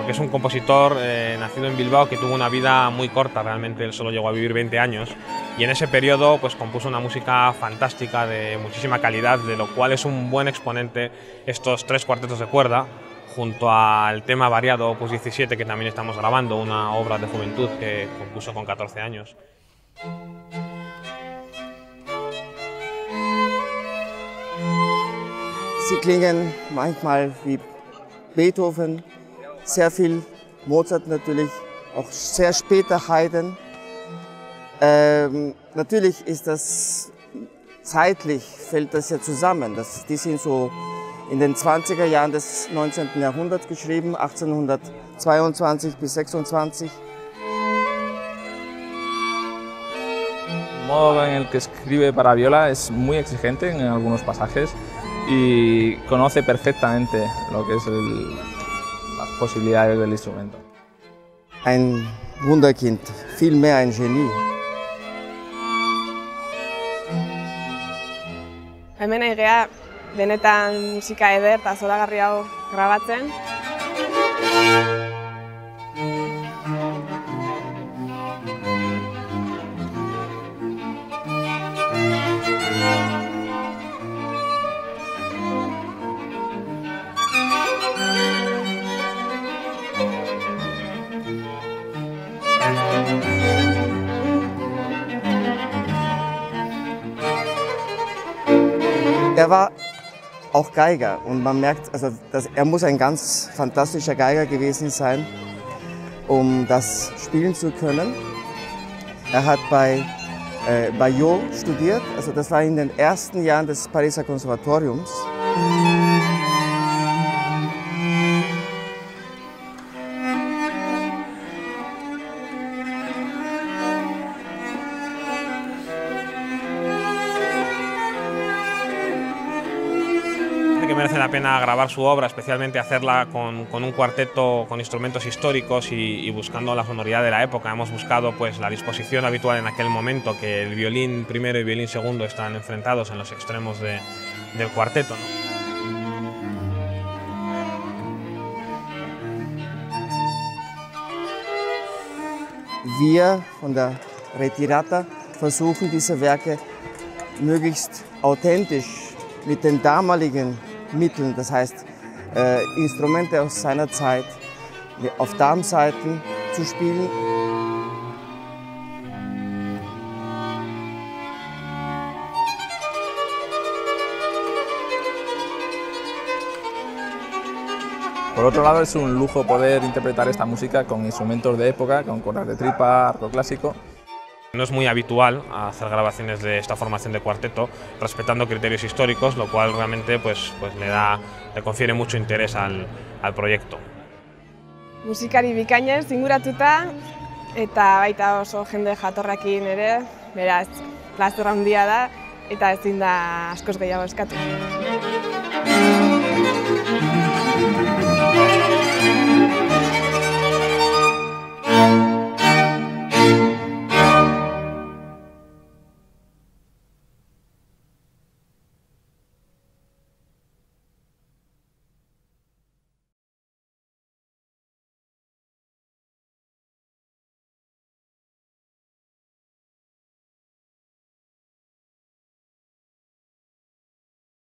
porque es un compositor nacido en Bilbao que tuvo una vida muy corta, realmente él solo llegó a vivir 20 años y en ese periodo pues compuso una música fantástica de muchísima calidad, de lo cual es un buen exponente estos 3 cuartetos de cuerda, junto al Tema variado, opus 17, que también estamos grabando, una obra de juventud que compuso con 14 años. Sie klingen manchmal wie Beethoven, sehr viel Mozart natürlich, auch sehr später Haydn. Natürlich ist das zeitlich, fällt das ja zusammen. Die sind so in den 20er Jahren des 19. Jahrhunderts geschrieben, 1822 bis 26. El modo en el que escribe para viola es muy exigente en algunos pasajes y conoce perfectamente lo que es las posibilidades del instrumento. Ein Wunderkind, vielmehr ein Genie. Hemen egea benetan musika eder eta zoragarri hau grabatzen. Er war auch Geiger und man merkt, also, er muss ein ganz fantastischer Geiger gewesen sein, um das spielen zu können. Er hat bei Bayeux studiert, also das war in den ersten Jahren des Pariser Konservatoriums. Que merece la pena grabar su obra, especialmente hacerla con un cuarteto con instrumentos históricos y buscando la sonoridad de la época. Hemos buscado pues, la disposición habitual en aquel momento, que el violín primero y violín segundo están enfrentados en los extremos del cuarteto, ¿no? Wir von der Ritirata versuchen diese Werke möglichst authentisch mit den damaligen Mitteln, das heißt Instrumente aus seiner Zeit auf Darmsaiten zu spielen. Por otro lado, es un lujo poder interpretar esta música con instrumentos de época, con cuerdas de tripa, arco clásico. No es muy habitual hacer grabaciones de esta formación de cuarteto, respetando criterios históricos, lo cual realmente pues le confiere mucho interés al proyecto. Musikari bikainez inguratuta eta baita oso jende jatorrakin ere, beraz, plazer handia da eta ezin da askoz gehiago eskatu.